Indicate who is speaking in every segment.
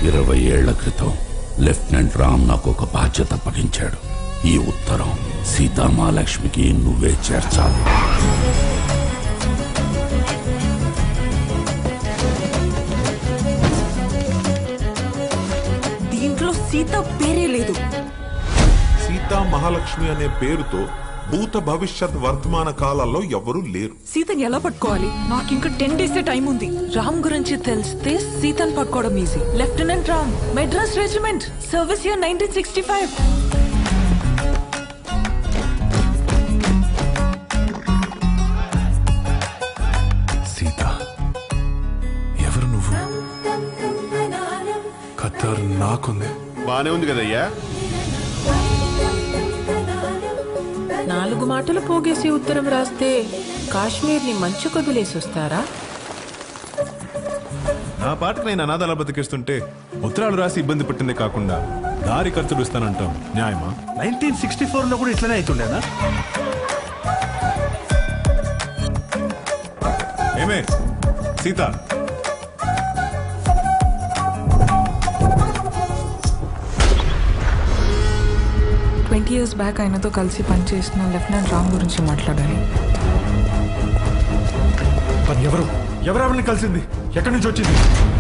Speaker 1: 20 ఏళ్ల క్రితం లెఫ్టినెంట్ రామ్ నాకు ఒక బాధ్యత అప్పగించాడు. ఈ ఉత్తరం సీతామహాలక్ష్మికి నువ్వే చేర్చాలి.
Speaker 2: దీంట్లో సీత పేరే లేదు.
Speaker 3: సీతా మహాలక్ష్మి అనే పేరుతో భూత భవిష్యత్ వర్తమాన కాలాల్లో ఎవరూ లేరు.
Speaker 2: సీతని ఎలా పట్టుకోవాలి? నాకు ఇంకా 10 days టైం ఉంది. రామ్ గురించి తెలిస్తే సీతని పట్టుకోవడం easy. Lieutenant Ram, Madras regiment, service year 1965.
Speaker 4: Sita, ఎవరు నువ్వు? ఖతర్ నాకుంది.
Speaker 5: బానే ఉంది కదయ్యా.
Speaker 6: 4 మాటలు పోగేసి ఉత్తరం రాస్తే కాశ్మీర్ని మంచు కదిలేసి వస్తారా?
Speaker 4: నా పాటకు నేను అనాథాల బతికిస్తుంటే ఉత్తరాలు రాసి ఇబ్బంది పట్టిందే కాకుండా దారి ఖర్చులు ఇస్తానంటాం న్యాయమా?
Speaker 5: 1964లో కూడా ఇట్లనే అవుతుండేనా?
Speaker 4: ఏమే సీత,
Speaker 2: 20 years బ్యాక్ ఆయనతో కలిసి పనిచేసిన లెఫ్టినెంట్ రామ్ గురించి మాట్లాడాలి.
Speaker 4: ఎవరెవరిని కలిసింది? ఎక్కడి నుంచి వచ్చింది?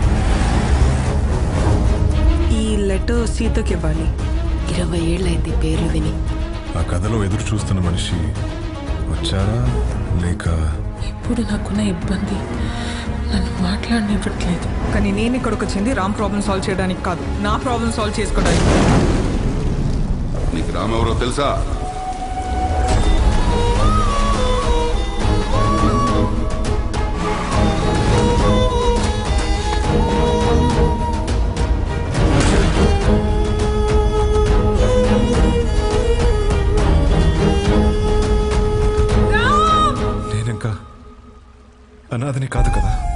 Speaker 2: ఈ లెటర్ సీతకి ఇవ్వాలి.
Speaker 6: 20 ఏళ్ళైంది పేరు విని.
Speaker 4: ఆ కథలో ఎదురు చూస్తున్న మనిషి వచ్చారా లేక?
Speaker 2: ఇప్పుడు నాకున్న ఇబ్బంది నన్ను మాట్లాడనివ్వట్లేదు. కానీ నేను ఇక్కడికి వచ్చింది రామ్ ప్రాబ్లం సాల్వ్ చేయడానికి కాదు, నా ప్రాబ్లం సాల్వ్ చేసుకోవడానికి.
Speaker 1: నీకు రామ్ ఎవరో తెలుసా?
Speaker 4: నేనింకా అనాథని కాదు కదా.